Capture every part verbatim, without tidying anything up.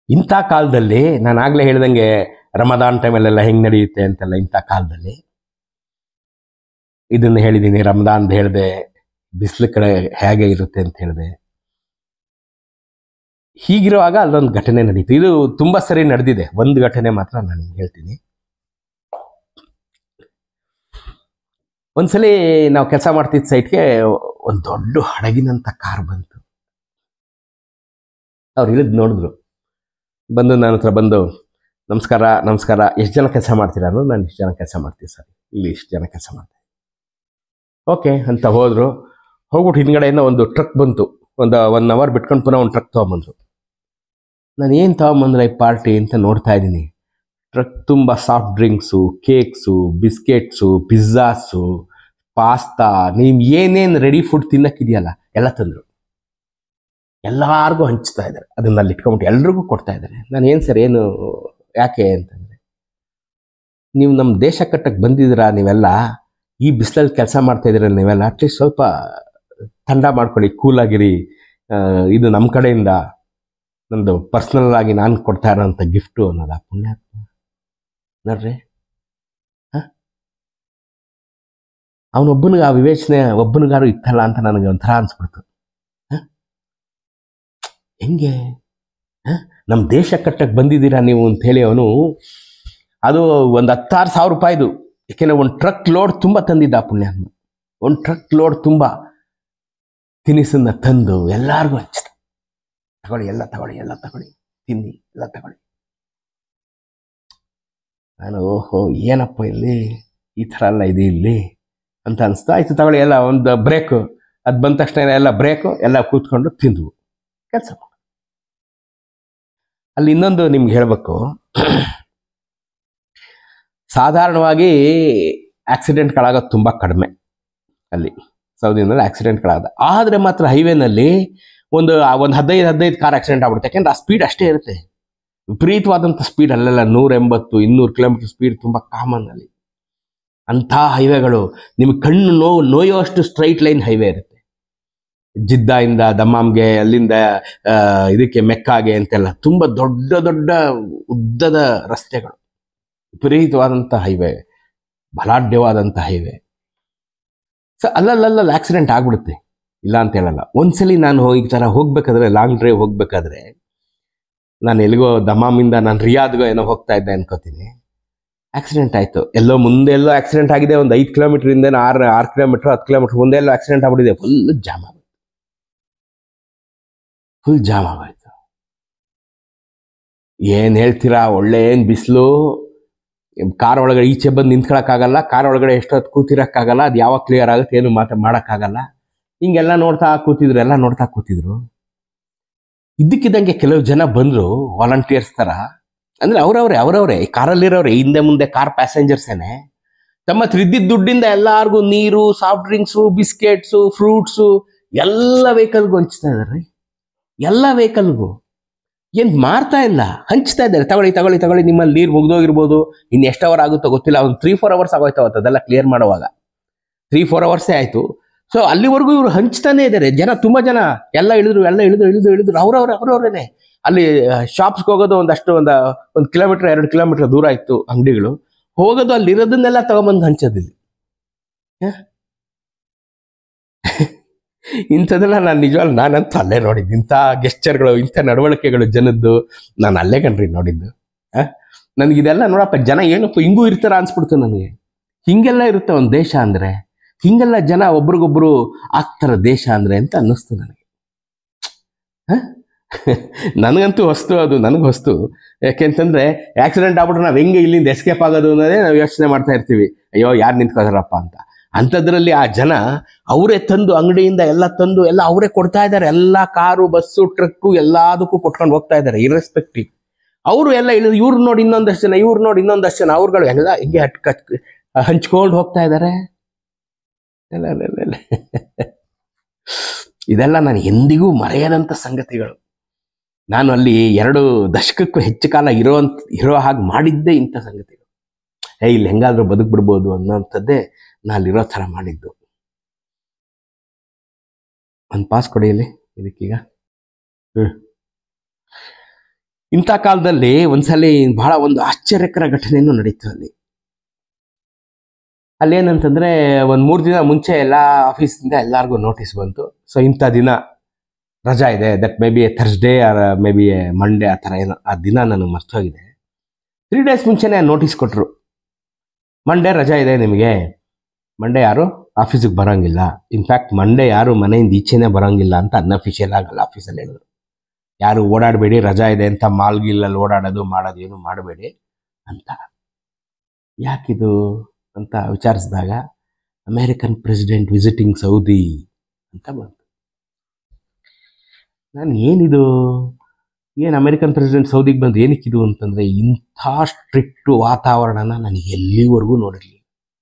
ಇಂಥ ಕಾಲದಲ್ಲಿ ನಾನು ಆಗ್ಲೇ ಹೇಳ್ದಂಗೆ ರಮದಾನ್ ಟೈಮಲ್ಲೆಲ್ಲ ಹೆಂಗ್ ನಡೆಯುತ್ತೆ ಅಂತೆಲ್ಲ, ಇಂಥ ಕಾಲದಲ್ಲಿ ಇದನ್ನ ಹೇಳಿದ್ದೀನಿ. ರಮದಾನ್ ಹೇಳಿದೆ, ಬಿಸಿಲು ಕಡೆ ಹೇಗೆ ಇರುತ್ತೆ ಅಂತ ಹೇಳಿದೆ. ಹೀಗಿರುವಾಗ ಅಲ್ಲೊಂದು ಘಟನೆ ನಡೀತು. ಇದು ತುಂಬಾ ಸರಿ ನಡೆದಿದೆ. ಒಂದು ಘಟನೆ ಮಾತ್ರ ನಾನು ನಿಮ್ಗೆ ಹೇಳ್ತೀನಿ. ಒಂದ್ಸಲಿ ನಾವು ಕೆಲಸ ಮಾಡ್ತಿದ್ದ ಸೈಟ್ಗೆ ಒಂದು ದೊಡ್ಡ ಹಡಗಿನಂತ ಕಾರ್ ಬಂತು. ಅವ್ರು ಇಳಿದ್ ನೋಡಿದ್ರು, ಬಂದು ನನ್ನ ಹತ್ರ ಬಂದು ನಮಸ್ಕಾರ ನಮಸ್ಕಾರ ಎಷ್ಟು ಜನ ಕೆಲಸ ಮಾಡ್ತೀರಾ ಅನ್ನೋದು. ನಾನು ಇಷ್ಟು ಜನ ಕೆಲಸ ಮಾಡ್ತೀವಿ ಸರ್, ಇಲ್ಲಿ ಇಷ್ಟು ಜನ ಕೆಲಸ ಮಾಡ್ತೀನಿ. ಓಕೆ ಅಂತ ಹೋದ್ರು. ಹೋಗ್ಬಿಟ್ಟು ಹಿಂದ್ಗಡೆಯಿಂದ ಒಂದು ಟ್ರಕ್ ಬಂತು. ಒಂದು ಒನ್ ಅವರ್ ಬಿಟ್ಕೊಂಡು ಪುನಃ ಒಂದು ಟ್ರಕ್ ತೊಗೊಂಬಂದ್ರು. ನಾನು ಏನು ತೊಗೊಂಬಂದ್ರೆ ಈ ಪಾರ್ಟಿ ಅಂತ ನೋಡ್ತಾ ಇದ್ದೀನಿ. ಟ್ರಕ್ ತುಂಬ soft drinks, cakes, biscuits, pizzas, pasta, ನೀವು ಏನೇನು ರೆಡಿ ಫುಡ್ ತಿನ್ನಕ್ಕಿದೆಯಲ್ಲ ಎಲ್ಲ ತಂದರು. ಎಲ್ಲಾರ್ಗೂ ಹಂಚ್ತಾ ಇದ್ದಾರೆ. ಅದನ್ನ ಅಲ್ಲಿ ಇಟ್ಕೊಂಬಿಟ್ಟು ಎಲ್ರಿಗೂ ಕೊಡ್ತಾ ಇದ್ದಾರೆ. ನಾನು ಏನು ಸರ್, ಏನು ಯಾಕೆ ಅಂತಂದರೆ, ನೀವು ನಮ್ಮ ದೇಶ ಕಟ್ಟಕ್ಕೆ ಬಂದಿದ್ದೀರಾ, ನೀವೆಲ್ಲ ಈ ಬಿಸಿಲಲ್ಲಿ ಕೆಲಸ ಮಾಡ್ತಾ ಇದ್ದೀರ, ನೀವೆಲ್ಲ ಅಟ್ಲೀಸ್ಟ್ ಸ್ವಲ್ಪ ಥಂಡ ಮಾಡ್ಕೊಳ್ಳಿ, ಕೂಲಾಗಿರಿ. ಇದು ನಮ್ಮ ಕಡೆಯಿಂದ ನಂದು ಪರ್ಸ್ನಲ್ ಆಗಿ ನಾನು ಕೊಡ್ತಾ ಇರೋಂಥ ಗಿಫ್ಟು ಅನ್ನೋದು. ಪುಣ್ಯಾತ್ಮ ನೋಡ್ರಿ, ಹಾಂ, ಅವನೊಬ್ಬನಿಗೆ ಆ ವಿವೇಚನೆ ಒಬ್ಬನಿಗಾರು ಇತ್ತಲ್ಲ ಅಂತ ನನಗೆ ಒಂಥರ ಅನ್ಸ್ಬಿಡ್ತು. ಹಾಂ, ಹೆಂಗೆ ಹಾಂ, ನಮ್ಮ ದೇಶ ಕಟ್ಟಕ್ಕೆ ಬಂದಿದ್ದೀರಾ ನೀವು ಅಂತ ಹೇಳಿ ಅವನು, ಅದು ಒಂದು ಹತ್ತಾರು ಸಾವಿರ ರೂಪಾಯಿದು, ಯಾಕೆಂದರೆ ಒಂದು ಟ್ರಕ್ ಲೋಡ್ ತುಂಬ ತಂದಿದ್ದ ಆ ಪುಣ್ಯಾತ್ಮ. ಒಂದು ಟ್ರಕ್ ಲೋಡ್ ತುಂಬ ತಿನಿಸನ್ನ ತಂದು ಎಲ್ಲರಿಗೂ ಹಚ್ಚಿದ. ತಗೊಳ್ಳಿ, ಎಲ್ಲ ತಗೊಳ್ಳಿ, ಎಲ್ಲ ತಗೊಳ್ಳಿ, ತಿನ್ನಿ, ಎಲ್ಲ ತಗೊಳ್ಳಿ. ನಾನು ಓಹೋ ಏನಪ್ಪ ಇಲ್ಲಿ ಈ ಥರ ಎಲ್ಲ ಇದೆ ಇಲ್ಲಿ ಅಂತ ಅನಿಸ್ತಾ. ಆಯ್ತು ತಗೊಳ್ಳಿ, ಎಲ್ಲ ಒಂದು ಬ್ರೇಕು. ಅದು ಬಂದ ತಕ್ಷಣ ಎಲ್ಲ ಬ್ರೇಕು, ಎಲ್ಲ ಕೂತ್ಕೊಂಡು ತಿಂದ್ವು, ಕೆಲಸ ಮಾಡು. ಅಲ್ಲಿ ಇನ್ನೊಂದು ನಿಮ್ಗೆ ಹೇಳಬೇಕು, ಸಾಧಾರಣವಾಗಿ ಆಕ್ಸಿಡೆಂಟ್ಗಳಾಗೋದು ತುಂಬ ಕಡಿಮೆ ಅಲ್ಲಿ ಸೌದಿನಲ್ಲಿ ಆಕ್ಸಿಡೆಂಟ್ಗಳಾದ. ಆದರೆ ಮಾತ್ರ ಹೈವೇನಲ್ಲಿ ಒಂದು ಒಂದು ಹದಿನೈದು ಹದಿನೈದು ಕಾರ್ ಆಕ್ಸಿಡೆಂಟ್ ಆಗ್ಬಿಡುತ್ತೆ. ಯಾಕೆಂದ್ರೆ ಆ ಸ್ಪೀಡ್ ಅಷ್ಟೇ ಇರುತ್ತೆ, ವಿಪರೀತವಾದಂಥ ಸ್ಪೀಡ್. ಅಲ್ಲೆಲ್ಲ ನೂರ ಎಂಬತ್ತು ಇನ್ನೂರು ಕಿಲೋಮೀಟರ್ ಸ್ಪೀಡ್ ತುಂಬ ಕಾಮನ್ ಅಲ್ಲಿ. ಅಂಥ ಹೈವೇಗಳು ನಿಮಗೆ ಕಣ್ಣು ನೋವು ನೋಯುವಷ್ಟು ಸ್ಟ್ರೈಟ್ ಲೈನ್ ಹೈವೇ ಇರುತ್ತೆ. ಜಿದ್ದಾಯಿಂದ ದಮ್ಮಾಮ್ಗೆ, ಅಲ್ಲಿಂದ ಇದಕ್ಕೆ ಮೆಕ್ಕಾಗೆ ಅಂತೆಲ್ಲ ತುಂಬ ದೊಡ್ಡ ದೊಡ್ಡ ಉದ್ದದ ರಸ್ತೆಗಳು, ವಿಪರೀತವಾದಂಥ ಹೈವೇ, ಬಲಾಢ್ಯವಾದಂಥ ಹೈವೇ. ಸೊ ಅಲ್ಲಲ್ಲಲ್ಲ ಆಕ್ಸಿಡೆಂಟ್ ಆಗ್ಬಿಡುತ್ತೆ, ಇಲ್ಲ ಅಂತ ಹೇಳಲ್ಲ. ಒಂದ್ಸಲಿ ನಾನು ಈ ಥರ ಹೋಗ್ಬೇಕಾದ್ರೆ, ಲಾಂಗ್ ಡ್ರೈವ್ ಹೋಗ್ಬೇಕಾದ್ರೆ, ನಾನು ಎಲ್ಲಿಗೋ ದಮಾಮಿಂದ ನಾನು ರಿಯಾದ್ಗೋ ಏನೋ ಹೋಗ್ತಾ ಇದ್ದೆ ಅನ್ಕೋತೀನಿ, ಆಕ್ಸಿಡೆಂಟ್ ಆಯಿತು. ಎಲ್ಲೋ ಮುಂದೆ ಎಲ್ಲೋ ಆಕ್ಸಿಡೆಂಟ್ ಆಗಿದೆ. ಒಂದು ಐದು ಕಿಲೋಮೀಟ್ರಿಂದ ಆರು ಆರು ಕಿಲೋಮೀಟ್ರ್ ಹತ್ತು ಕಿಲೋಮೀಟ್ರ್ ಮುಂದೆ ಎಲ್ಲೋ ಆಕ್ಸಿಡೆಂಟ್ ಆಗ್ಬಿಟ್ಟಿದೆ. ಫುಲ್ ಜಾಮ್ ಆಗೋಯ್ತು, ಫುಲ್ ಜಾಮ್ ಆಗೋಯ್ತು. ಏನು ಹೇಳ್ತೀರಾ, ಒಳ್ಳೆ ಏನು ಬಿಸಿಲು. ಕಾರ್ ಒಳಗಡೆ ಈಚೆ ಬಂದು ನಿಂತ್ಕೊಳಕ್ಕಾಗಲ್ಲ, ಕಾರ್ ಒಳಗಡೆ ಎಷ್ಟೊತ್ತು ಕೂತಿರೋಕ್ಕಾಗಲ್ಲ. ಅದು ಯಾವಾಗ ಕ್ಲಿಯರ್ ಆಗುತ್ತೆ ಏನು ಮಾತು ಮಾಡೋಕ್ಕಾಗಲ್ಲ. ಹಿಂಗೆಲ್ಲ ನೋಡ್ತಾ ಕೂತಿದ್ರು, ಎಲ್ಲ ನೋಡ್ತಾ ಕೂತಿದ್ರು. ಇದ್ದಕ್ಕಿದ್ದಂಗೆ ಕೆಲವು ಜನ ಬಂದರು, ವಾಲಂಟಿಯರ್ಸ್ ಥರ. ಅಂದರೆ ಅವರವ್ರೆ ಅವರವ್ರೆ ಕಾರಲ್ಲಿರೋರೆ, ಹಿಂದೆ ಮುಂದೆ ಕಾರ್ ಪ್ಯಾಸೆಂಜರ್ಸೇನೆ. ತಮ್ಮ ಹತ್ರ ಇದ್ದಿದ್ದ ದುಡ್ಡಿಂದ ಎಲ್ಲರಿಗೂ ನೀರು, ಸಾಫ್ಟ್ ಡ್ರಿಂಕ್ಸು, ಬಿಸ್ಕೆಟ್ಸು, ಫ್ರೂಟ್ಸು ಎಲ್ಲ ವೆಹಿಕಲ್ಗೂ ಹಂಚ್ತಾ ಇದ್ದಾರೆ. ಎಲ್ಲ ವೆಹಿಕಲ್ಗೂ ಏನು ಮಾರ್ತಾ ಇಲ್ಲ, ಹಂಚ್ತಾ ಇದ್ದಾರೆ. ತಗೊಳ್ಳಿ ತಗೊಳ್ಳಿ ತಗೊಳ್ಳಿ, ನಿಮ್ಮಲ್ಲಿ ನೀರು ಮುಗ್ದೋಗಿರ್ಬೋದು, ಇನ್ನು ಎಷ್ಟು ಅವರ್ ಆಗುತ್ತೋ ಗೊತ್ತಿಲ್ಲ. ಒಂದು ತ್ರೀ ಫೋರ್ ಅವರ್ಸ್ ಆಗೋಯ್ತು ಅವತ್ತು ಅದೆಲ್ಲ ಕ್ಲಿಯರ್ ಮಾಡುವಾಗ. ತ್ರೀ ಫೋರ್ ಅವರ್ಸೇ ಆಯಿತು. ಸೊ ಅಲ್ಲಿವರೆಗೂ ಇವರು ಹಂಚ್ತಾನೆ ಇದ್ದಾರೆ. ಜನ ತುಂಬ ಜನ ಎಲ್ಲ ಇಳಿದ್ರು, ಎಲ್ಲ ಇಳಿದು ಇಳಿದು ಇಳಿದ್ರು ಅವ್ರವ್ರೆ ಅವ್ರವ್ರೇನೆ. ಅಲ್ಲಿ ಶಾಪ್ಸ್ಗೆ ಹೋಗೋದು ಒಂದಷ್ಟು ಒಂದು ಒಂದು ಕಿಲೋಮೀಟ್ರ್ ಎರಡು ಕಿಲೋಮೀಟ್ರ್ ದೂರ ಇತ್ತು ಅಂಗಡಿಗಳು. ಹೋಗೋದು ಅಲ್ಲಿ ಇರೋದನ್ನೆಲ್ಲ ತಗೊಂಬಂದು ಹಂಚೋದಿಲ್ಲ. ಇಂಥದ್ದೆಲ್ಲ ನಾನು ನಿಜವಾಗ್ಲೂ ನಾನಂತೂ ಅಲ್ಲೇ ನೋಡಿದ್ದು. ಇಂಥ ಗೆಸ್ಚರ್ಗಳು, ಇಂಥ ನಡವಳಿಕೆಗಳು ಜನದ್ದು ನಾನು ಅಲ್ಲೇ ಕಣ್ರಿ ನೋಡಿದ್ದು. ನನಗಿದೆಲ್ಲ ನೋಡಪ್ಪ, ಜನ ಏನಪ್ಪ ಹಿಂಗೂ ಇರ್ತಾರ ಅನ್ಸ್ಬಿಡ್ತು ನನಗೆ. ಹಿಂಗೆಲ್ಲ ಇರುತ್ತೆ ಒಂದು ದೇಶ ಅಂದರೆ, ಹಿಂಗೆಲ್ಲ ಜನ ಒಬ್ರಿಗೊಬ್ರು ಆಗ್ತಾರ ದೇಶ ಅಂದರೆ ಅಂತ ಅನ್ನಿಸ್ತು ನನಗೆ. ನನಗಂತೂ ಹೊಸ್ತು, ಅದು ನನಗೆ ಹೊಸ್ತು. ಯಾಕೆಂತಂದರೆ ಆಕ್ಸಿಡೆಂಟ್ ಆಗ್ಬಿಟ್ರೆ ನಾವು ಹೆಂಗೆ ಇಲ್ಲಿಂದ ಎಸ್ಕೇಪ್ ಆಗೋದು ಅನ್ನೋದೇ ನಾವು ಯೋಚನೆ ಮಾಡ್ತಾ ಇರ್ತೀವಿ. ಅಯ್ಯೋ ಯಾರು ನಿಂತ್ಕೋತಾರಪ್ಪ ಅಂತ. ಅಂಥದ್ರಲ್ಲಿ ಆ ಜನ ಅವರೇ ತಂದು ಅಂಗಡಿಯಿಂದ ಎಲ್ಲ ತಂದು ಎಲ್ಲ ಅವರೇ ಕೊಡ್ತಾ ಇದ್ದಾರೆ. ಎಲ್ಲ ಕಾರು, ಬಸ್ಸು, ಟ್ರಕ್ಕು ಎಲ್ಲದಕ್ಕೂ ಕೊಟ್ಕೊಂಡು ಹೋಗ್ತಾ ಇದ್ದಾರೆ ಇರ್ರೆಸ್ಪೆಕ್ಟಿವ್. ಅವರು ಎಲ್ಲ ಇಳಿದು ಇವ್ರು ನೋಡಿ ಇನ್ನೊಂದಷ್ಟು ಜನ, ಇವ್ರು ನೋಡಿ ಇನ್ನೊಂದಷ್ಟು ಜನ, ಅವ್ರುಗಳು ಎಲ್ಲ ಹಿಂಗೆ ಹಟ್ ಕಚ್ ಹಂಚ್ಕೊಂಡು ಹೋಗ್ತಾ ಇದ್ದಾರೆ. ಎಲ್ಲ ಎಲ್ಲ ಇದೆಲ್ಲ ನಾನು ಎಂದಿಗೂ ಮರೆಯದಂಥ ಸಂಗತಿಗಳು. ನಾನು ಅಲ್ಲಿ ಎರಡು ದಶಕಕ್ಕೂ ಹೆಚ್ಚು ಕಾಲ ಇರೋಂಥ ಇರೋ ಹಾಗೆ ಮಾಡಿದ್ದೇ ಇಂಥ ಸಂಗತಿಗಳು. ಏ ಇಲ್ಲಿ ಹೆಂಗಾದ್ರೂ ಬದುಕ್ಬಿಡ್ಬೋದು ಅನ್ನೋಂಥದ್ದೇ ನಾನು ಅಲ್ಲಿರೋ ಥರ ಮಾಡಿದ್ದು. ಒಂದು ಪಾಸ್ ಕೊಡಿಯಲ್ಲಿ ಇದಕ್ಕೀಗ. ಹ್ಞೂ ಇಂಥ ಕಾಲದಲ್ಲಿ ಒಂದ್ಸಲಿ ಬಹಳ ಒಂದು ಆಶ್ಚರ್ಯಕರ ಘಟನೆಯನ್ನು ನಡೀತು ಅಲ್ಲಿ. ಅಲ್ಲೇನಂತಂದ್ರೆ ಒಂದು ಮೂರು ದಿನ ಮುಂಚೆ ಎಲ್ಲ ಆಫೀಸಿಂದ ಎಲ್ಲರಿಗೂ ನೋಟಿಸ್ ಬಂತು. ಸೊ ಇಂಥ ದಿನ ರಜಾ ಇದೆ, that may be a Thursday or may be a Monday, ಆ ಥರ ಏನೋ ಆ ದಿನ ನನಗೆ ಮರ್ತೋಗಿದೆ. ತ್ರೀ ಡೇಸ್ ಮುಂಚೆನೇ ನೋಟಿಸ್ ಕೊಟ್ಟರು, ಮಂಡೇ ರಜಾ ಇದೆ ನಿಮಗೆ, ಮಂಡೇ ಯಾರು ಆಫೀಸಿಗೆ ಬರೋಂಗಿಲ್ಲ, ಇನ್ಫ್ಯಾಕ್ಟ್ ಮಂಡೇ ಯಾರು ಮನೆಯಿಂದ ಈಚೆನೇ ಬರೋಂಗಿಲ್ಲ ಅಂತ ಅನ್ಅಫಿಷಿಯಲ್ ಆಗಲ್ಲ ಆಫೀಸಲ್ಲಿ ಹೇಳಿದ್ರು. ಯಾರು ಓಡಾಡಬೇಡಿ, ರಜಾ ಇದೆ ಅಂತ ಮಾಲ್ಗಿಲ್ಲಲ್ಲಿ ಓಡಾಡೋದು ಮಾಡೋದು ಏನು ಮಾಡಬೇಡಿ ಅಂತ. ಯಾಕಿದು ಅಂತ ವಿಚಾರಿಸಿದಾಗ ಅಮೇರಿಕನ್ ಪ್ರೆಸಿಡೆಂಟ್ ವಿಸಿಟಿಂಗ್ ಸೌದಿ ಅಂತ ಬಂತು. ನಾನು ಏನಿದು, ಏನು ಅಮೇರಿಕನ್ ಪ್ರೆಸಿಡೆಂಟ್ ಸೌದಿಗೆ ಬಂದು ಏನಕ್ಕಿದು ಅಂತಂದರೆ, ಇಂಥ ಸ್ಟ್ರಿಕ್ಟ್ ವಾತಾವರಣನ ನನಗೆ ಎಲ್ಲಿವರೆಗೂ ನೋಡಿರಲಿಲ್ಲ.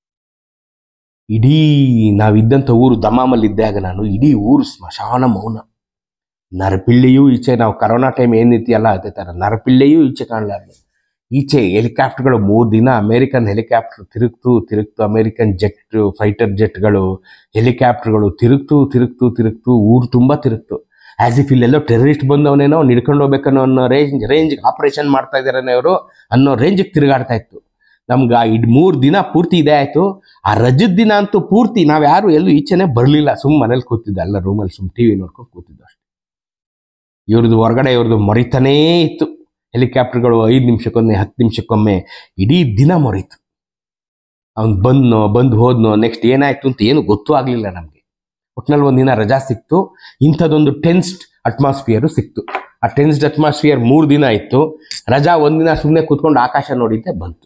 ಇಡೀ ನಾವಿದ್ದಂಥ ಊರು ದಮಾಮಲ್ಲಿದ್ದಾಗ ನಾನು ಇಡೀ ಊರು ಸ್ಮಶಾನ ಮೌನ. ನರಪಿಳ್ಳೆಯೂ ಈಚೆ, ನಾವು ಕರೋನಾ ಟೈಮ್ ಏನಿದೆಯಲ್ಲ ಅದೇ ಥರ ನರಪಿಳ್ಳೆಯೂ ಈಚೆ ಕಾಣಲಾರ್ದು. ಈಚೆ ಹೆಲಿಕಾಪ್ಟರ್ಗಳು ಮೂರು ದಿನ ಅಮೇರಿಕನ್ ಹೆಲಿಕಾಪ್ಟರ್ ತಿರುಗ್ತು ತಿರುಗ್ತು ಅಮೇರಿಕನ್ ಜೆಟ್ ಫೈಟರ್ ಜೆಟ್ಗಳು ಹೆಲಿಕಾಪ್ಟರ್ಗಳು ತಿರುಗ್ತು ತಿರುಗ್ತು ತಿರುಗ್ತು ಊರು ತುಂಬ ತಿರುಗ್ತು. ಆ್ಯಸ್ ಇಫ್ ಇಲ್ಲೆಲ್ಲೋ ಟೆರರಿಸ್ಟ್ ಬಂದವನೇನೋ ಹಿಡ್ಕೊಂಡು ಹೋಗ್ಬೇಕನ್ನೋ ಅನ್ನೋ ರೇಂಜ್ ರೇಂಜ್ಗೆ ಆಪ್ರೇಷನ್ ಮಾಡ್ತಾ ಇದ್ದಾರನೇ ಅವರು ಅನ್ನೋ ರೇಂಜಿಗೆ ತಿರುಗಾಡ್ತಾ ಇತ್ತು. ನಮ್ಗೆ ಆ ಇಡ್ ಮೂರು ದಿನ ಪೂರ್ತಿ ಇದೇ ಆಯಿತು. ಆ ರಜದ ದಿನ ಅಂತೂ ಪೂರ್ತಿ ನಾವು ಯಾರು ಎಲ್ಲೂ ಈಚೆನೇ ಬರಲಿಲ್ಲ, ಸುಮ್ಮ ಮನೇಲಿ ಕೂತಿದ್ದೆ, ಎಲ್ಲ ರೂಮಲ್ಲಿ ಸುಮ್ಮ ಟಿ ವಿ ನೋಡ್ಕೊಂಡು ಕೂತಿದ್ದು ಅಷ್ಟೇ. ಇವ್ರದ್ದು ಹೊರಗಡೆ ಇವ್ರದ್ದು ಮರಿತಾನೇ ಇತ್ತು. ಹೆಲಿಕಾಪ್ಟರ್ಗಳು ಐದು ನಿಮಿಷಕ್ಕೊಮ್ಮೆ ಹತ್ತು ನಿಮಿಷಕ್ಕೊಮ್ಮೆ ಇಡೀ ದಿನ ಮರೀತು. ಅವ್ನು ಬಂದ್ನೋ ಬಂದು ಹೋದ್ನೋ ನೆಕ್ಸ್ಟ್ ಏನಾಯ್ತು ಅಂತ ಏನು ಗೊತ್ತೂ ಆಗಲಿಲ್ಲ ನಮಗೆ. ಒಟ್ಟಿನಲ್ಲಿ ಒಂದಿನ ರಜಾ ಸಿಕ್ತು. ಇಂಥದ್ದೊಂದು ಟೆನ್ಸ್ಡ್ ಅಟ್ಮಾಸ್ಫಿಯರು ಸಿಕ್ತು. ಆ ಟೆನ್ಸ್ಡ್ ಅಟ್ಮಾಸ್ಫಿಯರ್ ಮೂರು ದಿನ ಇತ್ತು. ರಜಾ ಒಂದಿನ ಸುಮ್ಮನೆ ಕೂತ್ಕೊಂಡು ಆಕಾಶ ನೋಡಿದ್ದೆ ಬಂತು.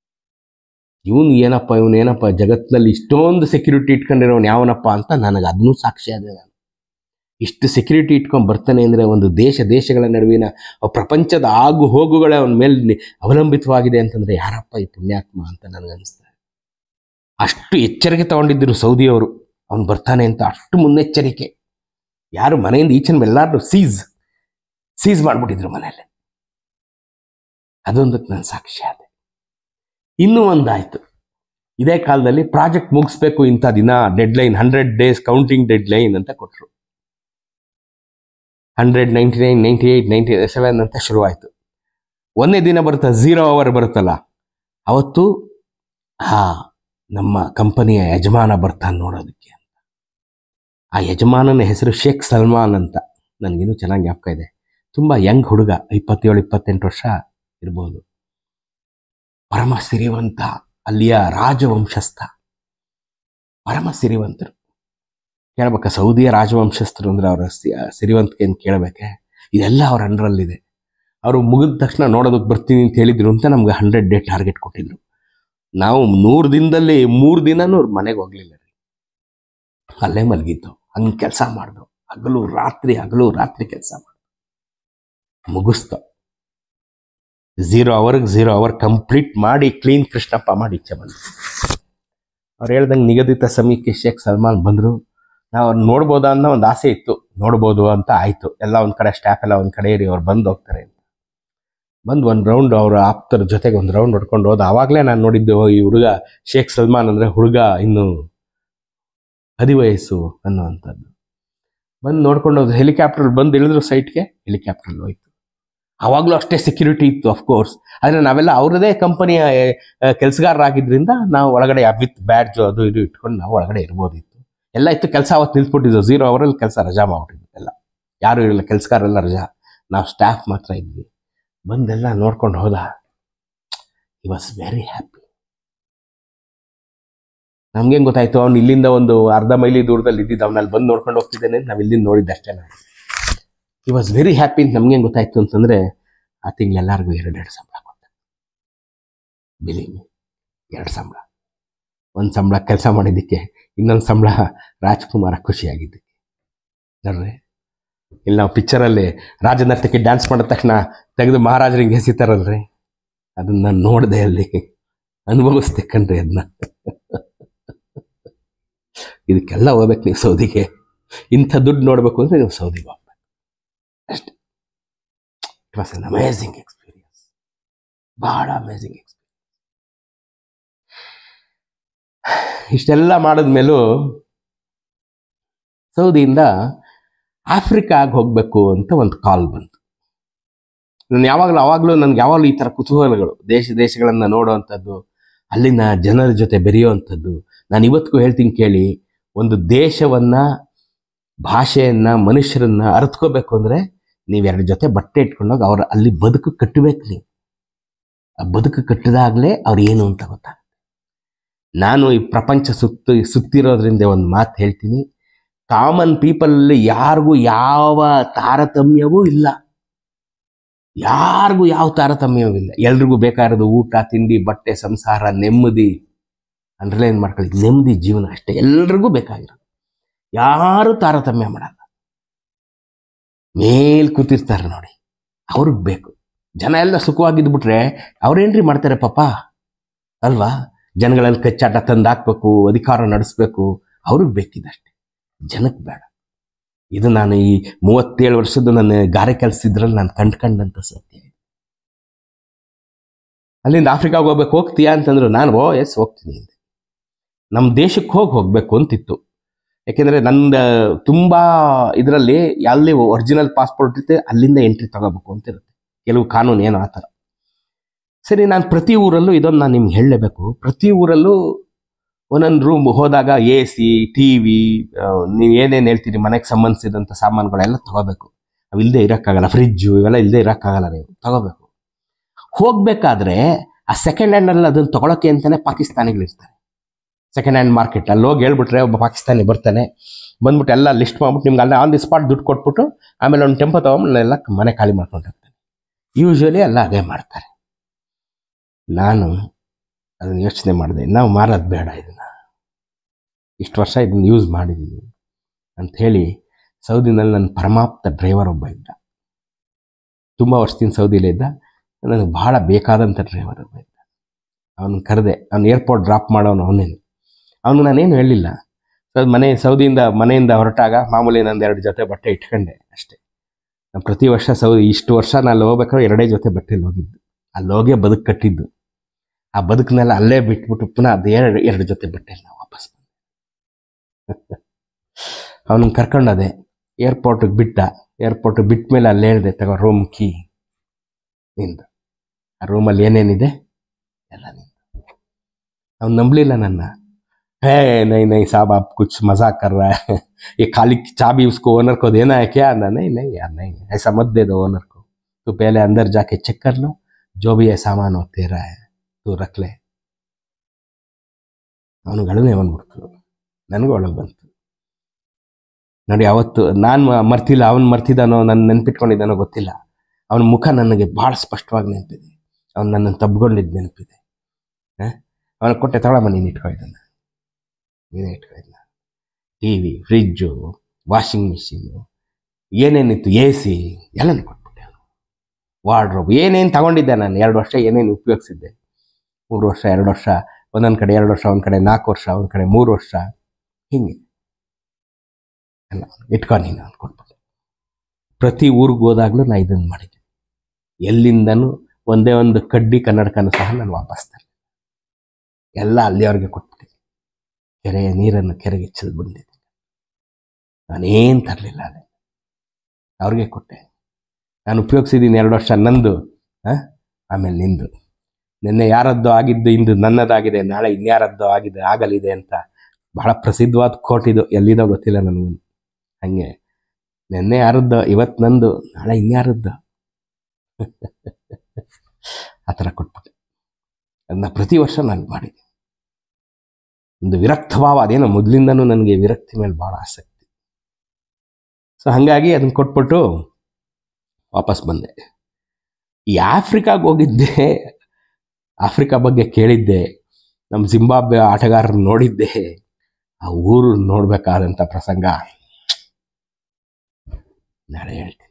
ಇವನು ಏನಪ್ಪ ಇವನು ಏನಪ್ಪ ಜಗತ್ತಿನಲ್ಲಿ ಇಷ್ಟೊಂದು ಸೆಕ್ಯೂರಿಟಿ ಇಟ್ಕೊಂಡಿರೋನು ಯಾವನಪ್ಪ ಅಂತ ನನಗೆ ಅದನ್ನೂ ಸಾಕ್ಷಿ ಆದ. ನಾನು ಇಷ್ಟು ಸೆಕ್ಯೂರಿಟಿ ಇಟ್ಕೊಂಡು ಬರ್ತಾನೆ ಅಂದರೆ ಒಂದು ದೇಶ ದೇಶಗಳ ನಡುವಿನ ಪ್ರಪಂಚದ ಆಗು ಹೋಗುಗಳ ಅವನ ಮೇಲೆ ಅವಲಂಬಿತವಾಗಿದೆ ಅಂತಂದರೆ ಯಾರಪ್ಪ ಈ ಪುಣ್ಯಾತ್ಮ ಅಂತ ನನಗನ್ನಿಸ್ತಾರೆ. ಅಷ್ಟು ಎಚ್ಚರಿಕೆ ತಗೊಂಡಿದ್ದರು ಸೌದಿಯವರು, ಅವನು ಬರ್ತಾನೆ ಅಂತ ಅಷ್ಟು ಮುನ್ನೆಚ್ಚರಿಕೆ. ಯಾರು ಮನೆಯಿಂದ ಈಚೆನ ಎಲ್ಲರೂ ಸೀಸ್ ಸೀಸ್ ಮಾಡಿಬಿಟ್ಟಿದ್ರು ಮನೆಯಲ್ಲಿ. ಅದೊಂದಕ್ಕೆ ನಾನು ಸಾಕ್ಷಿ ಆದೆ. ಇನ್ನೂ ಒಂದಾಯಿತು, ಇದೇ ಕಾಲದಲ್ಲಿ ಪ್ರಾಜೆಕ್ಟ್ ಮುಗಿಸ್ಬೇಕು ಇಂಥ ದಿನ deadline, hundred days counting deadline ಅಂತ ಕೊಟ್ಟರು. Hundred ninety nine ninety eight ninety seven ಅಂತ ಶುರುವಾಯಿತು. ಒಂದೇ ದಿನ ಬರುತ್ತಾ ಝೀರೋ ಅವರ್ ಬರುತ್ತಲ್ಲ, ಅವತ್ತು ಹಾ ನಮ್ಮ ಕಂಪನಿಯ ಯಜಮಾನ ಬರ್ತಾನೆ ನೋಡೋದಕ್ಕೆ ಅಂತ. ಆ ಯಜಮಾನನ ಹೆಸರು ಶೇಖ್ ಸಲ್ಮಾನ್ ಅಂತ. ನನಗಿನ್ನೂ ಚೆನ್ನಾಗಿ ಜ್ಞಾಪಕ ಇದೆ. ತುಂಬ ಯಂಗ್ ಹುಡುಗ, ಇಪ್ಪತ್ತೇಳು ಇಪ್ಪತ್ತೆಂಟು ವರ್ಷ ಇರ್ಬೋದು. ಪರಮ ಸಿರಿವಂತ, ಅಲ್ಲಿಯ ರಾಜವಂಶಸ್ಥ, ಪರಮ ಸಿರಿವಂತರು. ಕೇಳ್ಬೇಕಾ ಸೌದಿಯ ರಾಜವಂಶಸ್ಥರು ಅಂದರೆ ಅವರ ಸಿರಿವಂತಿಕೆಯನ್ನು ಕೇಳಬೇಕೆ? ಇದೆಲ್ಲ ಅವ್ರ ಅಂಡರಲ್ಲಿದೆ. ಅವರು ಮುಗಿದ ತಕ್ಷಣ ನೋಡೋದಕ್ಕೆ ಬರ್ತೀನಿ ಅಂತ ಹೇಳಿದ್ರು ಅಂತ ನಮ್ಗೆ ಹಂಡ್ರೆಡ್ ಡೇ ಟಾರ್ಗೆಟ್ ಕೊಟ್ಟಿದ್ರು. ನಾವು ನೂರು ದಿನದಲ್ಲಿ ಮೂರು ದಿನನೂ ಅವ್ರ ಮನೆಗೆ ಹೋಗಲಿಲ್ಲ ರೀ, ಅಲ್ಲೇ ಮಲಗಿದ್ದು. ಹಂಗೆ ಕೆಲಸ ಮಾಡಿದ್ರು, ಹಗಲು ರಾತ್ರಿ ಹಗಲು ರಾತ್ರಿ ಕೆಲಸ ಮಾಡಿದ್ರು. ಮುಗಿಸ್ತು ಝೀರೋ ಅವರ್ಗೆ ಝೀರೋ ಅವರ್ ಕಂಪ್ಲೀಟ್ ಮಾಡಿ ಕ್ಲೀನ್ ಕೃಷ್ಣಪ್ಪ ಮಾಡಿ ಇಚ್ಛೆ ಬಂದರು. ಅವ್ರು ಹೇಳ್ದಂಗೆ ನಿಗದಿತ ಸಮಯಕ್ಕೆ ಶೇಖ್ ಸಲ್ಮಾನ್ ಬಂದರು. ನಾವು ಅವ್ರು ನೋಡ್ಬೋದಾ ಅನ್ನೋ ಒಂದು ಆಸೆ ಇತ್ತು, ನೋಡ್ಬೋದು ಅಂತ ಆಯಿತು. ಎಲ್ಲ ಒಂದು ಕಡೆ ಸ್ಟಾಫ್ ಎಲ್ಲ ಒಂದು ಕಡೆ ಇರಿ, ಅವ್ರು ಬಂದು ಹೋಗ್ತಾರೆ ಅಂತ. ಬಂದು ಒಂದು ರೌಂಡ್ ಅವರ ಆಪ್ತರ ಜೊತೆಗೆ ಒಂದು ರೌಂಡ್ ಹೊಡ್ಕೊಂಡು ಹೋದ. ಆವಾಗಲೇ ನಾನು ನೋಡಿದ್ದು ಈ ಹುಡುಗ ಶೇಖ್ ಸಲ್ಮಾನ್ ಅಂದರೆ ಹುಡುಗ ಇನ್ನು ಹದಿವಯಸ್ಸು ಅನ್ನುವಂಥದ್ದು. ಬಂದು ನೋಡ್ಕೊಂಡು ಹೋದ್ರು. ಹೆಲಿಕಾಪ್ಟರ್ ಬಂದು ಇಳಿದ್ರು ಸೈಟ್ಗೆ, ಹೆಲಿಕಾಪ್ಟ್ರಲ್ಲಿ ಹೋಯ್ತು. ಆವಾಗಲೂ ಅಷ್ಟೇ ಸೆಕ್ಯೂರಿಟಿ ಇತ್ತು ಅಫ್ಕೋರ್ಸ್. ಆದರೆ ನಾವೆಲ್ಲ ಅವ್ರದೇ ಕಂಪನಿಯ ಕೆಲಸಗಾರರಾಗಿದ್ದರಿಂದ ನಾವು ಒಳಗಡೆ ವಿತ್ ಬ್ಯಾಡ್ಜು ಅದು ಇದು ಇಟ್ಕೊಂಡು ನಾವು ಒಳಗಡೆ ಇರ್ಬೋದಿತ್ತು. ಎಲ್ಲ ಇತ್ತು. ಕೆಲಸ ಅವತ್ತು ನಿಲ್ಸ್ಬಿಟ್ಟಿದ್ದು, ಝೀರೋ ಅವರಲ್ಲಿ ಕೆಲಸ ರಜಾ ಮಾಡ್ಬಿಟ್ಟಿದ್ದು. ಎಲ್ಲ ಯಾರೂ ಇರಲಿಲ್ಲ, ಕೆಲಸಗಾರೆಲ್ಲ ರಜಾ, ನಾವು ಸ್ಟಾಫ್ ಮಾತ್ರ ಇದ್ವಿ. ಬಂದೆಲ್ಲ ನೋಡ್ಕೊಂಡು ಹೋದ. He was very happy. ನಮ್ಗೇನು ಗೊತ್ತಾಯ್ತು, ಅವ್ನು ಇಲ್ಲಿಂದ ಒಂದು ಅರ್ಧ ಮೈಲಿ ದೂರದಲ್ಲಿ ಇದ್ದಿದ್ದು, ಅವನಲ್ಲಿ ಬಂದು ನೋಡ್ಕೊಂಡು ಹೋಗ್ತಿದ್ದೇನೆ, ನಾವು ಇಲ್ಲಿಂದ ನೋಡಿದ್ದಷ್ಟೇ. ನಾವು ಹಿ ವಾಸ್ ವೆರಿ ಹ್ಯಾಪಿ ಅಂತ ನಮ್ಗೇನು ಗೊತ್ತಾಯ್ತು ಅಂತಂದರೆ, ಆ ತಿಂಗಳೆಲ್ಲರಿಗೂ ಎರಡೆರಡು ಸಂಬಳ ಕೊಟ್ಟ. ಬಿಲೀವ್ ಮಿ, ಎರಡು ಸಂಬಳ. ಒಂದು ಸಂಬಳ ಕೆಲಸ ಮಾಡಿದ್ದಕ್ಕೆ, ಇನ್ನೊಂದು ಸಂಬಳ ರಾಜ್ಕುಮಾರ ಖುಷಿಯಾಗಿದ್ದಕ್ಕೆ. ನೋಡ್ರಿ, ಇಲ್ಲಿ ನಾವು ಪಿಕ್ಚರಲ್ಲಿ ರಾಜನರ್ತಕ್ಕೆ ಡ್ಯಾನ್ಸ್ ಮಾಡಿದ ತಕ್ಷಣ ತೆಗೆದು ಮಹಾರಾಜರಿಗೆ ಎಸಿತಾರಲ್ರಿ, ಅದನ್ನು ನಾನು ನೋಡಿದೆ, ಅಲ್ಲಿ ಅನುಭವಿಸ್ದೆ ಕಣ್ರಿ ಅದನ್ನ. ಇದಕ್ಕೆಲ್ಲ ಹೋಗ್ಬೇಕು ನೀವು ಸೌದಿಗೆ. ಇಂಥ ದುಡ್ಡು ನೋಡಬೇಕು ಅಂದರೆ ನೀವು ಸೌದಿಗೆ ಹೋಗ್ಬೇಕು ಅಷ್ಟೇ. It was an amazing experience, ಭಾಳ ಅಮೇಝಿಂಗ್ ಎಕ್ಸ್ಪೀರಿಯನ್ಸ್. ಇಷ್ಟೆಲ್ಲ ಮಾಡಿದ್ಮೇಲೂ ಸೌದಿಯಿಂದ ಆಫ್ರಿಕಾಗೆ ಹೋಗಬೇಕು ಅಂತ ಒಂದು ಕಾಲ್ ಬಂತು. ನಾನು ಯಾವಾಗಲೂ ಅವಾಗಲೂ ನನಗೆ ಯಾವಾಗಲೂ ಈ ಥರ ಕುತೂಹಲಗಳು, ದೇಶ ದೇಶಗಳನ್ನು ನೋಡುವಂಥದ್ದು, ಅಲ್ಲಿನ ಜನರ ಜೊತೆ ಬೆರೆಯುವಂಥದ್ದು. ನಾನು ಇವತ್ತಿಗೂ ಹೇಳ್ತೀನಿ ಕೇಳಿ, ಒಂದು ದೇಶವನ್ನು, ಭಾಷೆಯನ್ನು, ಮನುಷ್ಯರನ್ನು ಅರ್ಥಕೋಬೇಕು ಅಂದರೆ ನೀವೆರಡು ಜೊತೆ ಬಟ್ಟೆ ಇಟ್ಕೊಂಡೋಗಿ ಅವ್ರು ಅಲ್ಲಿ ಬದುಕು ಕಟ್ಟಬೇಕು. ನೀವು ಆ ಬದುಕು ಕಟ್ಟಿದಾಗಲೇ ಅವ್ರು ಏನು ಅಂತ ಗೊತ್ತಾಗುತ್ತೆ. ನಾನು ಈ ಪ್ರಪಂಚ ಸುತ್ತ ಸುತ್ತಿರೋದ್ರಿಂದ ಒಂದು ಮಾತು ಹೇಳ್ತೀನಿ, ಕಾಮನ್ ಪೀಪಲಲ್ಲಿ ಯಾರಿಗೂ ಯಾವ ತಾರತಮ್ಯವೂ ಇಲ್ಲ. ಯಾರಿಗೂ ಯಾವ ತಾರತಮ್ಯವೂ ಇಲ್ಲ. ಎಲ್ರಿಗೂ ಬೇಕಾಗಿರೋದು ಊಟ, ತಿಂಡಿ, ಬಟ್ಟೆ, ಸಂಸಾರ, ನೆಮ್ಮದಿ. ಅಂಡರ್ಲೈನ್ ಮಾಡ್ಕೊಳ್ಳಿ, ನೆಮ್ಮದಿ ಜೀವನ ಅಷ್ಟೇ ಎಲ್ರಿಗೂ ಬೇಕಾಗಿರೋದು. ಯಾರು ತಾರತಮ್ಯ ಮಾಡಲ್ಲ. ಮೇಲ್ ಕೂತಿರ್ತಾರೆ ನೋಡಿ, ಅವ್ರಿಗೆ ಬೇಕು. ಜನ ಎಲ್ಲ ಸುಖವಾಗಿದ್ಬಿಟ್ರೆ ಅವ್ರೇನ್ರಿ ಮಾಡ್ತಾರೆ ಪಾಪ, ಅಲ್ವಾ? ಜನಗಳಲ್ಲಿ ಕಚ್ಚಾಟ ತಂದು ಹಾಕ್ಬೇಕು, ಅಧಿಕಾರ ನಡೆಸ್ಬೇಕು, ಅವ್ರಿಗೆ ಬೇಕಿದ್ದಷ್ಟೇ, ಜನಕ್ಕೆ ಬೇಡ. ಇದು ನಾನು ಈ ಮೂವತ್ತೇಳು ವರ್ಷದ ನನ್ನ ಗಾರೆ ಕೆಲಸ ಇದ್ರಲ್ಲಿ ನಾನು ಕಂಡ್ಕೊಂಡಂತ ಸತ್ಯ. ಅಲ್ಲಿಂದ ಆಫ್ರಿಕಾಗೆ ಹೋಗ್ಬೇಕು, ಹೋಗ್ತೀಯಾ ಅಂತಂದ್ರು ನಾನು ಓ ಎಸ್ ಹೋಗ್ತೀನಿ ಅಂದೆ. ನಮ್ಮ ದೇಶಕ್ಕೆ ಹೋಗಿ ಹೋಗ್ಬೇಕು ಅಂತಿತ್ತು. ಯಾಕೆಂದರೆ ನಂದು ತುಂಬ ಇದರಲ್ಲಿ ಅಲ್ಲಿ ಒರಿಜಿನಲ್ ಪಾಸ್ಪೋರ್ಟ್ ಇರುತ್ತೆ, ಅಲ್ಲಿಂದ ಎಂಟ್ರಿ ತಗೋಬೇಕು ಅಂತಿರುತ್ತೆ ಕೆಲವು ಕಾನೂನು, ಏನು ಆ ಥರ. ಸರಿ, ನಾನು ಪ್ರತಿ ಊರಲ್ಲೂ ಇದೊಂದು ನಾನು ನಿಮ್ಗೆ ಹೇಳಲೇಬೇಕು. ಪ್ರತಿ ಊರಲ್ಲೂ ಒಂದೊಂದು ರೂಮ್ ಹೋದಾಗ ಎ ಸಿ, ಟಿ ವಿ, ನೀವು ಏನೇನು ಹೇಳ್ತೀರಿ ಮನೆಗೆ ಸಂಬಂಧಿಸಿದಂಥ ಸಾಮಾನುಗಳೆಲ್ಲ ತಗೋಬೇಕು. ಅವು ಇಲ್ಲದೆ ಇರೋಕ್ಕಾಗಲ್ಲ. ಫ್ರಿಜ್ಜು ಇವೆಲ್ಲ ಇಲ್ಲದೆ ಇರೋಕ್ಕಾಗಲ್ಲ, ನೀವು ತಗೋಬೇಕು. ಹೋಗಬೇಕಾದ್ರೆ ಆ ಸೆಕೆಂಡ್ ಹ್ಯಾಂಡಲ್ಲಿ ಅದನ್ನು ತೊಗೊಳಕ್ಕೆ ಅಂತಲೇ ಪಾಕಿಸ್ತಾನಿಗಳಿರ್ತಾರೆ. ಸೆಕೆಂಡ್ ಹ್ಯಾಂಡ್ ಮಾರ್ಕೆಟ್ ಅಲ್ಲಿ ಹೋಗಿ ಹೇಳ್ಬಿಟ್ರೆ ಒಬ್ಬ ಪಾಕಿಸ್ತಾನಿ ಬರ್ತಾನೆ, ಬಂದ್ಬಿಟ್ಟು ಎಲ್ಲ ಲಿಸ್ಟ್ ಮಾಡ್ಬಿಟ್ಟು ನಿಮ್ಗೆ ಅಲ್ಲ ಆನ್ ದಿ ಸ್ಪಾಟ್ ದುಡ್ಡು ಕೊಟ್ಬಿಟ್ಟು ಆಮೇಲೆ ಒಂದು ಟೆಂಪೋ ತೊಗೊಂಡು ಎಲ್ಲ ಮನೆ ಖಾಲಿ ಮಾಡ್ಕೊಂಡು ಹೋಗ್ತಾನೆ. ಯೂಶ್ವಲಿ ಎಲ್ಲ ಅದೇ ಮಾಡ್ತಾರೆ. ನಾನು ಅದನ್ನು ಯೋಚನೆ ಮಾಡಿದೆ, ನಾವು ಮಾರೋದು ಬೇಡ, ಇದನ್ನು ಇಷ್ಟು ವರ್ಷ ಇದನ್ನು ಯೂಸ್ ಮಾಡಿದ್ದೀನಿ ಅಂಥೇಳಿ ಸೌದಿನಲ್ಲಿ ನನ್ನ ಪರಮಾಪ್ತ ಡ್ರೈವರ್ ಒಬ್ಬ ಇದ್ದ. ತುಂಬ ವರ್ಷದಿಂದ ಸೌದಿಲೇ ಇದ್ದ. ನನಗೆ ಭಾಳ ಬೇಕಾದಂಥ ಡ್ರೈವರ್ ಒಬ್ಬ ಇದ್ದ. ಅವನು ಕರೆದೆ, ಅವ್ನು ಏರ್ಪೋರ್ಟ್ ಡ್ರಾಪ್ ಮಾಡೋನು ಅವನೇನು. ಅವನು ನಾನೇನು ಹೇಳಿಲ್ಲ. ಸೊ ಮನೆ ಸೌದಿಯಿಂದ ಮನೆಯಿಂದ ಹೊರಟಾಗ ಮಾಮೂಲಿ ನಂದು ಎರಡು ಜೊತೆ ಬಟ್ಟೆ ಇಟ್ಕೊಂಡೆ ಅಷ್ಟೇ. ನಾನು ಪ್ರತಿ ವರ್ಷ ಸೌದಿ ಇಷ್ಟು ವರ್ಷ ನಾನು ಹೋಗ್ಬೇಕಾದ್ರೆ ಎರಡೇ ಜೊತೆ ಬಟ್ಟೆಲಿ ಹೋಗಿದ್ದು. ಅಲ್ಲಿ ಹೋಗೇ ಬದುಕು ಕಟ್ಟಿದ್ದು. ಆ ಬದುಕನ್ನೆಲ್ಲ ಅಲ್ಲೇ ಬಿಟ್ಬಿಟ್ಟು ಪುನಃ ಅದು ಎರಡು ಎರಡು ಜೊತೆ ಬಟ್ಟೆಲಿ ನಾವು ವಾಪಸ್ ಬಂದೆ. ಅವನನ್ನು ಕರ್ಕೊಂಡೋದೆ, ಏರ್ಪೋರ್ಟಿಗೆ ಬಿಟ್ಟ. ಏರ್ಪೋರ್ಟಿಗೆ ಬಿಟ್ಟ ಮೇಲೆ ಅಲ್ಲಿ ಹೇಳಿದೆ, ತಗೋ ರೂಮ್ ಕೀ ನಿಂದು, ಆ ರೂಮಲ್ಲಿ ಏನೇನಿದೆ ಎಲ್ಲ ನಿಂದು. ಅವ್ನು ನಂಬಲಿಲ್ಲ ನನ್ನ. है नहीं नहीं साहब आप कुछ मजाक कर रहा है, ये खाली चाबी उसको ओनर को देना है क्या? ना नहीं नहीं यार नहीं, ऐसा मत दे दो ओनर को, तो पहले अंदर जाके चेक कर लो, जो भी है सामान हो तेरा है, तू रख ले. ಅವನು ಗಳನೆ ಬಂದ್ಬಿಡ್ತು, ನನಗೂ ಒಳಗೆ ಬಂತು ನೋಡಿ. ಅವತ್ತು ನಾನು ಮರ್ತಿಲ್ಲ, ಅವನು ಮರ್ತಿದ್ದಾನೋ ನನ್ನ ನೆನ್ಪಿಟ್ಕೊಂಡಿದ್ದಾನೋ ಗೊತ್ತಿಲ್ಲ. ಅವನ ಮುಖ ನನಗೆ ಭಾಳ ಸ್ಪಷ್ಟವಾಗಿ ನೆನಪಿದೆ. ಅವನು ನನ್ನನ್ನು ತಬ್ಕೊಂಡಿದ್ದು ನೆನಪಿದೆ. ಹಾಂ, ಅವನು ಕೊಟ್ಟೆ, ತಗೊಳಮ್ಮ ನೀನು ಇಟ್ಕೊಂಡಿದ್ದಾನೆ, ನೀನೇ ಇಟ್ಕೊಂಡಿದ್ದ. T V, fridge, washing machine, ಏನೇನಿತ್ತು, ಎ ಸಿ ಎಲ್ಲನೂ ಕೊಟ್ಬಿಟ್ಟೆ. ವಾರ್ಡ್ರೋಬ್ ಏನೇನು ತಗೊಂಡಿದ್ದೆ ನಾನು, ಎರಡು ವರ್ಷ ಏನೇನು ಉಪಯೋಗಿಸಿದ್ದೆ, ಮೂರು ವರ್ಷ ಎರಡು ವರ್ಷ, ಒಂದೊಂದು ಕಡೆ ಎರಡು ವರ್ಷ, ಒಂದು ಕಡೆ ನಾಲ್ಕು ವರ್ಷ, ಒಂದು ಕಡೆ ಮೂರು ವರ್ಷ, ಹೀಗೆ ಎಲ್ಲ ಇಟ್ಕೊಂಡು ನೀನು ಅಂದ್ಕೊಟ್ಬಿಟ್ಟೆ. ಪ್ರತಿ ಊರಿಗೆ ಹೋದಾಗಲೂ ನಾನು ಇದನ್ನು ಮಾಡಿದ್ದೆ. ಎಲ್ಲಿಂದನೂ ಒಂದೇ ಒಂದು ಕಡ್ಡಿ ಕನ್ನಡಕನೂ ಸಹ ನಾನು ವಾಪಸ್ ತರಲಿಲ್ಲ. ಎಲ್ಲ ಅಲ್ಲಿಯವ್ರಿಗೆ ಕೊಟ್ಬಿಟ್ಟಿದ್ದೆ. ಕೆರೆಯ ನೀರನ್ನು ಕೆರೆಗೆ ಚೆಲ್ಲಿ ಬಂದಿದ್ದೆ. ನಾನೇನು ತರಲಿಲ್ಲ, ಅಲ್ಲೇ ಅವ್ರಿಗೆ ಕೊಟ್ಟೆ. ನಾನು ಉಪಯೋಗಿಸಿದ್ದೀನಿ ಎರಡು ವರ್ಷ ನಂದು, ಹಾಂ, ಆಮೇಲೆ ನಿಂದು. ನಿನ್ನೆ ಯಾರದ್ದೋ ಆಗಿದ್ದು ಇಂದು ನನ್ನದಾಗಿದೆ, ನಾಳೆ ಇನ್ಯಾರದ್ದೋ ಆಗಿದೆ ಆಗಲಿದೆ ಅಂತ ಬಹಳ ಪ್ರಸಿದ್ಧವಾದ ಕೋಟಿದು, ಎಲ್ಲಿದೋ ಗೊತ್ತಿಲ್ಲ ನನಗೂ. ಹಾಗೆ ನಿನ್ನೆ ಯಾರದ್ದೋ ಇವತ್ತು ನಂದು, ನಾಳೆ ಇನ್ಯಾರದ್ದೋ ಆ ಥರ ಕೊಟ್ಬಿಟ್ಟೆ. ಅದನ್ನ ಪ್ರತಿ ವರ್ಷ ನಾನು ಮಾಡಿದ್ದೆ. ಒಂದು ವಿರಕ್ತ ಭಾವ, ಅದೇನೋ ಮೊದಲಿಂದನೂ ನನಗೆ ವಿರಕ್ತಿ ಮೇಲೆ ಭಾಳ ಆಸಕ್ತಿ. ಸೊ ಹಾಗಾಗಿ ಅದನ್ನು ಕೊಟ್ಬಿಟ್ಟು ವಾಪಸ್ ಬಂದೆ. ಈ ಆಫ್ರಿಕಾಗೆ ಹೋಗಿದ್ದೆ, ಆಫ್ರಿಕಾ ಬಗ್ಗೆ ಕೇಳಿದ್ದೆ, ನಮ್ಮ ಜಿಂಬಾಬ್ವೆ ಆಟಗಾರರು ನೋಡಿದ್ದೆ, ಆ ಊರು ನೋಡಬೇಕಾದಂಥ ಪ್ರಸಂಗ ನಾಳೆ ಹೇಳ್ತೀನಿ.